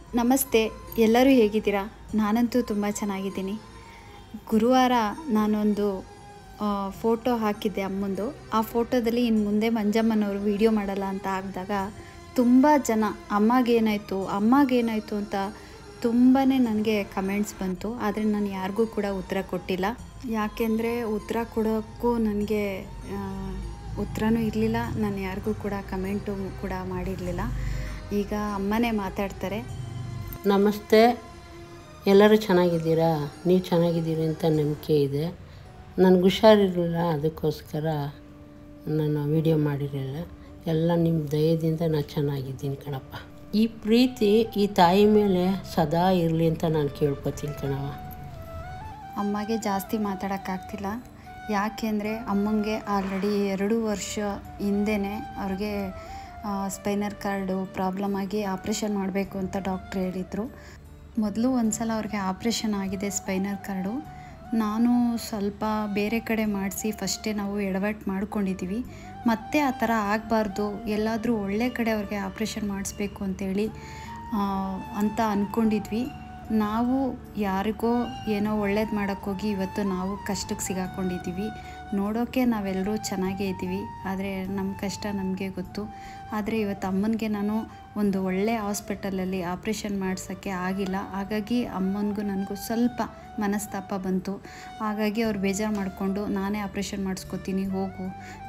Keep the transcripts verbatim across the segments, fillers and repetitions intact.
ನಮಸ್ತೆ, ಎಲ್ಲರೂ ಹೇಗಿದ್ದೀರಾ? ನಾನಂತೂ ತುಂಬ ಚೆನ್ನಾಗಿದ್ದೀನಿ. ಗುರುವಾರ ನಾನೊಂದು ಫೋಟೋ ಹಾಕಿದ್ದೆ ಅಮ್ಮಂದು. ಆ ಫೋಟೋದಲ್ಲಿ ಇನ್ನು ಮುಂದೆ ಮಂಜಮ್ಮನವರು ವೀಡಿಯೋ ಮಾಡಲ್ಲ ಅಂತ ಆಗಿದಾಗ ತುಂಬ ಜನ ಅಮ್ಮಗೇನಾಯಿತು ಅಮ್ಮಗೇನಾಯಿತು ಅಂತ ತುಂಬಾ ನನಗೆ ಕಮೆಂಟ್ಸ್ ಬಂತು. ಆದರೆ ನಾನು ಯಾರಿಗೂ ಕೂಡ ಉತ್ತರ ಕೊಟ್ಟಿಲ್ಲ. ಯಾಕೆಂದರೆ ಉತ್ತರ ಕೊಡೋಕ್ಕೂ ನನಗೆ ಉತ್ತರನೂ ಇರಲಿಲ್ಲ. ನಾನು ಯಾರಿಗೂ ಕೂಡ ಕಮೆಂಟು ಕೂಡ ಮಾಡಿರಲಿಲ್ಲ. ಈಗ ಅಮ್ಮನೇ ಮಾತಾಡ್ತಾರೆ. ನಮಸ್ತೆ, ಎಲ್ಲರೂ ಚೆನ್ನಾಗಿದ್ದೀರಾ? ನೀವು ಚೆನ್ನಾಗಿದ್ದೀರಿ ಅಂತ ನಂಬಿಕೆ ಇದೆ. ನನಗೆ ಹುಷಾರಿರಲಿಲ್ಲ, ಅದಕ್ಕೋಸ್ಕರ ನಾನು ವಿಡಿಯೋ ಮಾಡಿರಲಿಲ್ಲ. ಎಲ್ಲ ನಿಮ್ಮ ದಯದಿಂದ ನಾನು ಚೆನ್ನಾಗಿದ್ದೀನಿ ಕಣಪ್ಪ. ಈ ಪ್ರೀತಿ ಈ ತಾಯಿ ಮೇಲೆ ಸದಾ ಇರಲಿ ಅಂತ ನಾನು ಕೇಳ್ಕೊತೀನಿ ಕಣವ. ಅಮ್ಮಗೆ ಜಾಸ್ತಿ ಮಾತಾಡೋಕ್ಕಾಗ್ತಿಲ್ಲ. ಯಾಕೆಂದರೆ ಅಮ್ಮಂಗೆ ಆಲ್ರೆಡಿ ಎರಡು ವರ್ಷ ಹಿಂದೆಯೇ ಅವ್ರಿಗೆ ಸ್ಪೈನರ್ ಕಾರ್ಡು ಪ್ರಾಬ್ಲಮ್ ಆಗಿ ಆಪ್ರೇಷನ್ ಮಾಡಬೇಕು ಅಂತ ಡಾಕ್ಟ್ರ್ ಹೇಳಿದರು. ಮೊದಲು ಒಂದು ಸಲ ಅವ್ರಿಗೆ ಆಪ್ರೇಷನ್ ಆಗಿದೆ ಸ್ಪೈನರ್ ಕಾರ್ಡು. ನಾನು ಸ್ವಲ್ಪ ಬೇರೆ ಕಡೆ ಮಾಡಿಸಿ ಫಸ್ಟೇ ನಾವು ಎಡವಟ್ಟು ಮಾಡ್ಕೊಂಡಿದ್ದೀವಿ. ಮತ್ತೆ ಆ ಥರ ಆಗಬಾರ್ದು, ಎಲ್ಲಾದರೂ ಒಳ್ಳೆ ಕಡೆ ಅವ್ರಿಗೆ ಆಪ್ರೇಷನ್ ಮಾಡಿಸ್ಬೇಕು ಅಂತೇಳಿ ಅಂತ ಅಂದ್ಕೊಂಡಿದ್ವಿ. ನಾವು ಯಾರಿಗೋ ಏನೋ ಒಳ್ಳೇದು ಮಾಡೋಕ್ಕೋಗಿ ಇವತ್ತು ನಾವು ಕಷ್ಟಕ್ಕೆ ಸಿಗಾಕೊಂಡಿದ್ದೀವಿ. ನೋಡೋಕ್ಕೆ ನಾವೆಲ್ಲರೂ ಚೆನ್ನಾಗೇ ಇದ್ದೀವಿ, ಆದರೆ ನಮ್ಮ ಕಷ್ಟ ನಮಗೆ ಗೊತ್ತು. ಆದರೆ ಇವತ್ತು ಅಮ್ಮನಿಗೆ ನಾನು ಒಂದು ಒಳ್ಳೆ ಹಾಸ್ಪಿಟಲಲ್ಲಿ ಆಪ್ರೇಷನ್ ಮಾಡಿಸೋಕ್ಕೆ ಆಗಿಲ್ಲ. ಹಾಗಾಗಿ ಅಮ್ಮನಿಗೂ ನನಗೂ ಸ್ವಲ್ಪ ಮನಸ್ತಾಪ ಬಂತು. ಹಾಗಾಗಿ ಅವ್ರು ಬೇಜಾರು ಮಾಡಿಕೊಂಡು ನಾನೇ ಆಪ್ರೇಷನ್ ಮಾಡಿಸ್ಕೊತೀನಿ ಹೋಗು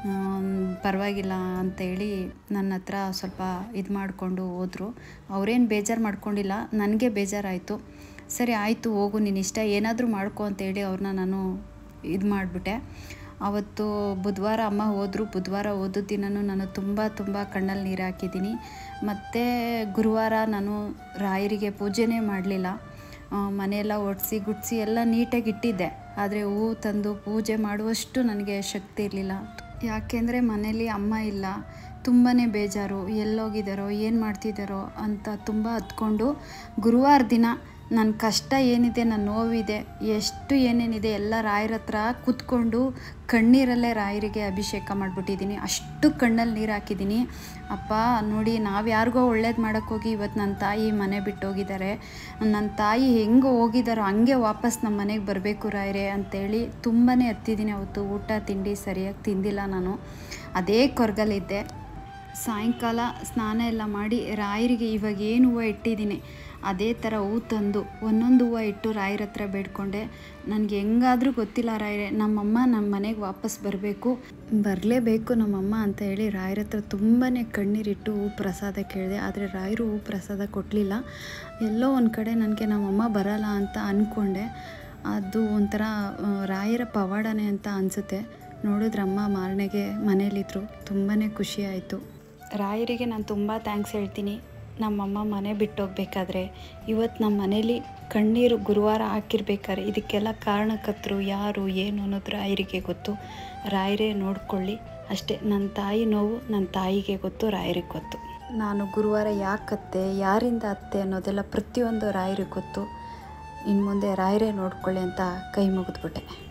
ಪರವಾಗಿಲ್ಲ ಅಂತೇಳಿ ನನ್ನ ಹತ್ರ ಸ್ವಲ್ಪ ಇದು ಮಾಡಿಕೊಂಡು ಹೋದರು. ಅವರೇನು ಬೇಜಾರು ಮಾಡ್ಕೊಂಡಿಲ್ಲ, ನನಗೆ ಬೇಜಾರಾಯಿತು. ಸರಿ ಆಯಿತು ಹೋಗು, ನೀನು ಇಷ್ಟ ಏನಾದರೂ ಮಾಡ್ಕೊ ಅಂತೇಳಿ ಅವ್ರನ್ನ ನಾನು ಇದು ಮಾಡಿಬಿಟ್ಟೆ. ಆವತ್ತು ಬುಧವಾರ ಅಮ್ಮ ಹೋದರು. ಬುಧವಾರ ಹೋದ ದಿನವೂ ನಾನು ತುಂಬ ತುಂಬ ಕಣ್ಣಲ್ಲಿ ನೀರು ಹಾಕಿದ್ದೀನಿ. ಮತ್ತು ಗುರುವಾರ ನಾನು ರಾಯರಿಗೆ ಪೂಜೆನೇ ಮಾಡಲಿಲ್ಲ. ಮನೆಯೆಲ್ಲ ಒಡಿಸಿ ಗುಡಿಸಿ ಎಲ್ಲ ನೀಟಾಗಿ ಇಟ್ಟಿದ್ದೆ. ಆದರೆ ಹೂವು ತಂದು ಪೂಜೆ ಮಾಡುವಷ್ಟು ನನಗೆ ಶಕ್ತಿ ಇರಲಿಲ್ಲ. ಯಾಕೆಂದರೆ ಮನೇಲಿ ಅಮ್ಮ ಇಲ್ಲ, ತುಂಬಾ ಬೇಜಾರು, ಎಲ್ಲೋಗಿದ್ದಾರೋ ಏನು ಮಾಡ್ತಿದ್ದಾರೋ ಅಂತ ತುಂಬ ಹತ್ಕೊಂಡು ಗುರುವಾರ ದಿನ ನನ್ನ ಕಷ್ಟ ಏನಿದೆ, ನನ್ನ ನೋವಿದೆ, ಎಷ್ಟು ಏನೇನಿದೆ ಎಲ್ಲ ರಾಯರ ಹತ್ರ ಕೂತ್ಕೊಂಡು ಕಣ್ಣೀರಲ್ಲೇ ರಾಯರಿಗೆ ಅಭಿಷೇಕ ಮಾಡಿಬಿಟ್ಟಿದ್ದೀನಿ. ಅಷ್ಟು ಕಣ್ಣಲ್ಲಿ ನೀರು ಹಾಕಿದ್ದೀನಿ. ಅಪ್ಪ ನೋಡಿ, ನಾವು ಯಾರಿಗೋ ಒಳ್ಳೇದು ಮಾಡೋಕ್ಕೋಗಿ ಇವತ್ತು ನನ್ನ ತಾಯಿ ಮನೆ ಬಿಟ್ಟು ಹೋಗಿದ್ದಾರೆ. ನನ್ನ ತಾಯಿ ಹೆಂಗೆ ಹೋಗಿದ್ದಾರೋ ಹಂಗೆ ವಾಪಸ್ ನಮ್ಮ ಮನೆಗೆ ಬರಬೇಕು ರಾಯರೇ ಅಂತೇಳಿ ತುಂಬಾ ಹತ್ತಿದ್ದೀನಿ. ಅವತ್ತು ಊಟ ತಿಂಡಿ ಸರಿಯಾಗಿ ತಿಂದಿಲ್ಲ. ನಾನು ಅದೇ ಕೊರಗಲಿದ್ದೆ. ಸಾಯಂಕಾಲ ಸ್ನಾನ ಎಲ್ಲ ಮಾಡಿ ರಾಯರಿಗೆ ಇವಾಗ ಏನು ಹೂವು ಇಟ್ಟಿದ್ದೀನಿ ಅದೇ ಥರ ಹೂವು ತಂದು ಒಂದೊಂದು ಹೂವು ಇಟ್ಟು ರಾಯರ ಹತ್ರ ಬೇಡ್ಕೊಂಡೆ. ನನಗೆ ಹೆಂಗಾದರೂ ಗೊತ್ತಿಲ್ಲ ರಾಯರೇ, ನಮ್ಮಮ್ಮ ನಮ್ಮ ಮನೆಗೆ ವಾಪಸ್ ಬರಬೇಕು, ಬರಲೇಬೇಕು ನಮ್ಮಮ್ಮ ಅಂತ ಹೇಳಿ ರಾಯರ ಹತ್ರ ತುಂಬಾ ಕಣ್ಣೀರಿಟ್ಟು ಹೂ ಪ್ರಸಾದ ಕೇಳಿದೆ. ಆದರೆ ರಾಯರು ಹೂ ಪ್ರಸಾದ ಕೊಡಲಿಲ್ಲ. ಎಲ್ಲೋ ಒಂದು ಕಡೆ ನನಗೆ ನಮ್ಮಮ್ಮ ಬರಲ್ಲ ಅಂತ ಅಂದ್ಕೊಂಡೆ. ಅದು ಒಂಥರ ರಾಯರ ಪವಾಡನೇ ಅಂತ ಅನಿಸುತ್ತೆ. ನೋಡಿದ್ರಮ್ಮ ಮಾರನೆಗೆ ಮನೇಲಿದ್ದರು. ತುಂಬಾ ಖುಷಿ ಆಯಿತು. ರಾಯರಿಗೆ ನಾನು ತುಂಬ ಥ್ಯಾಂಕ್ಸ್ ಹೇಳ್ತೀನಿ. ನಮ್ಮಮ್ಮ ಮನೆ ಬಿಟ್ಟು ಹೋಗ್ಬೇಕಾದ್ರೆ ಇವತ್ತು ನಮ್ಮ ಮನೇಲಿ ಕಣ್ಣೀರು ಗುರುವಾರ ಹಾಕಿರ್ಬೇಕಾದ್ರೆ ಇದಕ್ಕೆಲ್ಲ ಕಾರಣಕರ್ತರು ಯಾರು ಏನು ಅನ್ನೋದು ರಾಯರಿಗೆ ಗೊತ್ತು. ರಾಯರೇ ನೋಡ್ಕೊಳ್ಳಿ ಅಷ್ಟೇ. ನನ್ನ ತಾಯಿ ನೋವು ನನ್ನ ತಾಯಿಗೆ ಗೊತ್ತು, ರಾಯರಿಗೆ ಗೊತ್ತು. ನಾನು ಗುರುವಾರ ಯಾಕೆ ಅತ್ತೆ, ಯಾರಿಂದ ಅತ್ತೆ ಅನ್ನೋದೆಲ್ಲ ಪ್ರತಿಯೊಂದು ರಾಯರಿಗೆ ಗೊತ್ತು. ಇನ್ನು ಮುಂದೆ ರಾಯರೇ ನೋಡ್ಕೊಳ್ಳಿ ಅಂತ ಕೈ ಮುಗಿದ್ಬಿಟ್ಟೆ.